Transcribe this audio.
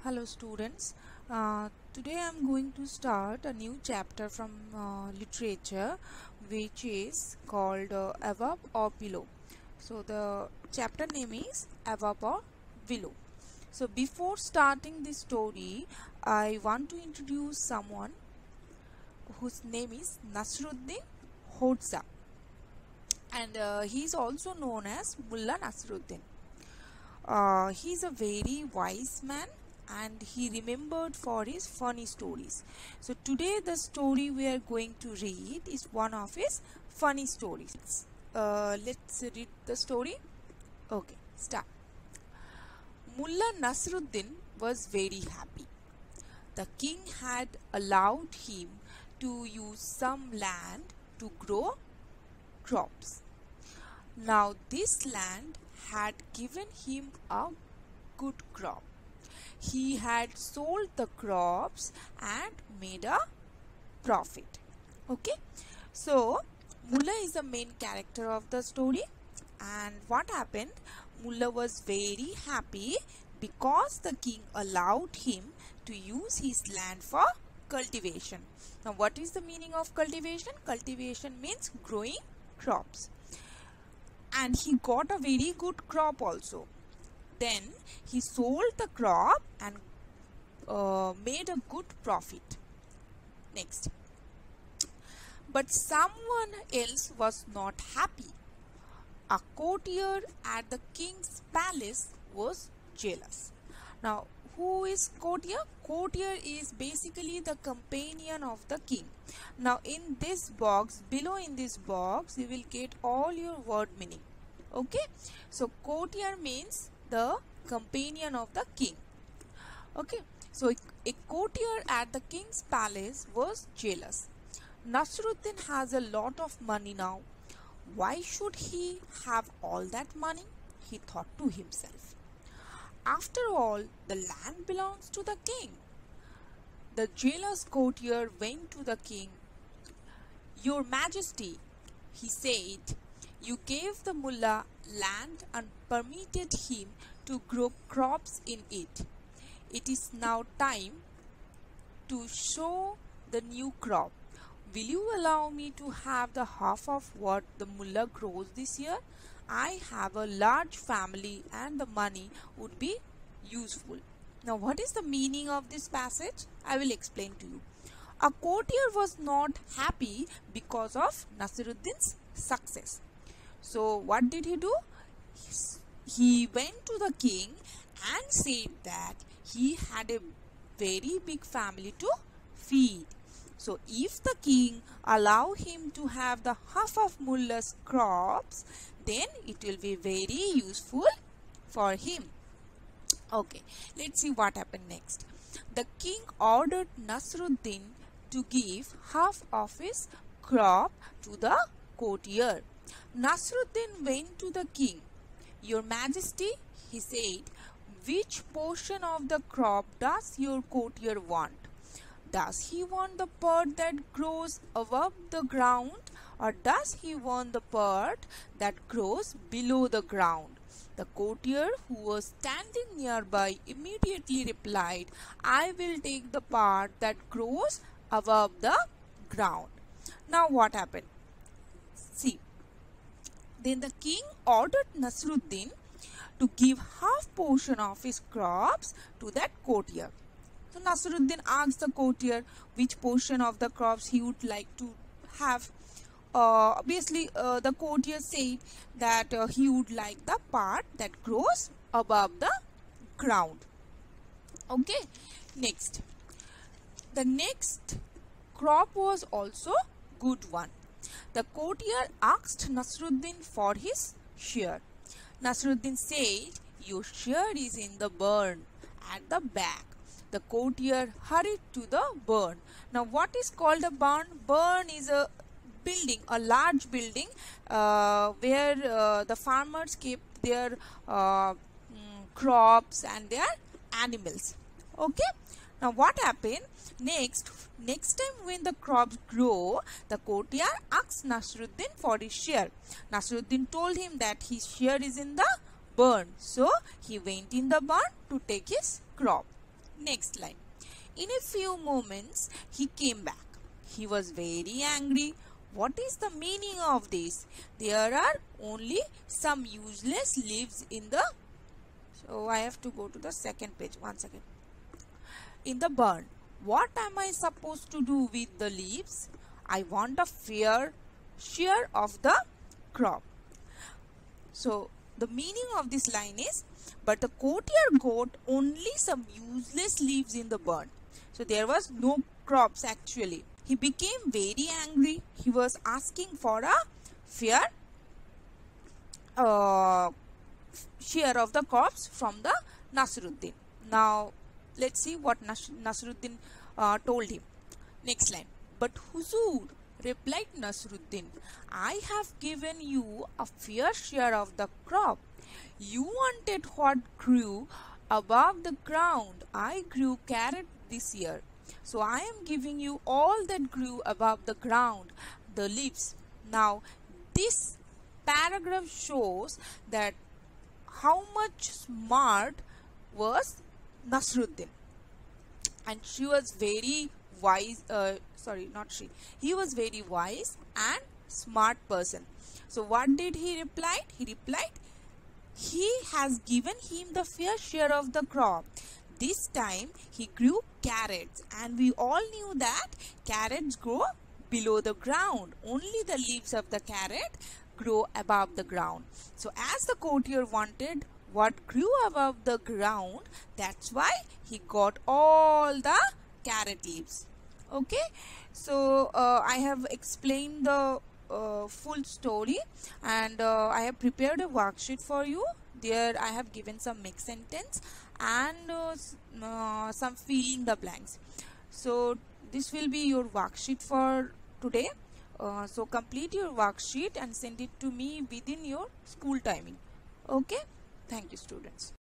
Hello students, today I am going to start a new chapter from literature which is called Above or Below. So the chapter name is Above or Below. So before starting this story, I want to introduce someone whose name is Nasruddin Hodja, and he is also known as Mullah Nasruddin. He is a very wise man and he remembered for his funny stories. So today the story we are going to read is one of his funny stories. Let's read the story. Okay, start. Mullah Nasruddin was very happy. The king had allowed him to use some land to grow crops. Now this land had given him a good crop. He had sold the crops and made a profit. Okay, so Mullah is the main character of the story, and what happened? Mullah was very happy because the king allowed him to use his land for cultivation. Now what is the meaning of cultivation? Cultivation means growing crops, and he got a very good crop also. Then he sold the crop and made a good profit. Next. But someone else was not happy. A courtier at the king's palace was jealous. Now, who is courtier? Courtier is basically the companion of the king. Now, in this box, below in this box, you will get all your word meaning. Okay? So, courtier means the companion of the king. Okay, so a courtier at the king's palace was jealous. Nasruddin has a lot of money now. Why should he have all that money? He thought to himself. After all, the land belongs to the king. The jealous courtier went to the king. Your Majesty, he said, you gave the mullah land and permitted him to grow crops in it. It is now time to show the new crop. Will you allow me to have the half of what the mullah grows this year? I have a large family and the money would be useful. Now what is the meaning of this passage? I will explain to you. A courtier was not happy because of Nasruddin's success. So what did he do? He went to the king and said that he had a very big family to feed. So if the king allow him to have the half of mullah's crops, then it will be very useful for him. Okay, let's see what happened next. The king ordered Nasruddin to give half of his crop to the courtier. Nasruddin went to the king. Your Majesty, he said, which portion of the crop does your courtier want? Does he want the part that grows above the ground, or does he want the part that grows below the ground? The courtier, who was standing nearby, immediately replied, I will take the part that grows above the ground. Now what happened? See. Then the king ordered Nasruddin to give half portion of his crops to that courtier. So Nasruddin asked the courtier which portion of the crops he would like to have. Obviously, the courtier said that he would like the part that grows above the ground. Okay, next. The next crop was also good one. The courtier asked Nasruddin for his share. Nasruddin said, your share is in the barn at the back. The courtier hurried to the barn. Now what is called a barn? Barn is a building, a large building where the farmers keep their crops and their animals. Okay. Now what happened? Next time when the crops grow, the courtier asked Nasruddin for his share. Nasruddin told him that his share is in the barn. So he went in the barn to take his crop. Next line. In a few moments, he came back. He was very angry. What is the meaning of this? There are only some useless leaves in the... So I have to go to the second page. One second. In the barn. What am I supposed to do with the leaves? I want a fair share of the crop. So the meaning of this line is, but the courtier got only some useless leaves in the barn. So there was no crops actually. He became very angry. He was asking for a fair share of the crops from the Nasruddin. Now let's see what Nasruddin told him. Next line. But Huzur, replied Nasruddin, I have given you a fair share of the crop. You wanted what grew above the ground. I grew carrot this year. So I am giving you all that grew above the ground, the leaves. Now this paragraph shows that how much smart was Nasruddin. And she was very wise, he was very wise and smart person. So what did he reply? He replied, he has given him the fair share of the crop. This time he grew carrots, and we all knew that carrots grow below the ground. Only the leaves of the carrot grow above the ground. So as the courtier wanted what grew above the ground, that's why he got all the carrot leaves. Okay, so I have explained the full story, and I have prepared a worksheet for you. There I have given some mixed sentence and some filling the blanks. So this will be your worksheet for today. So complete your worksheet and send it to me within your school timing. Okay, thank you students.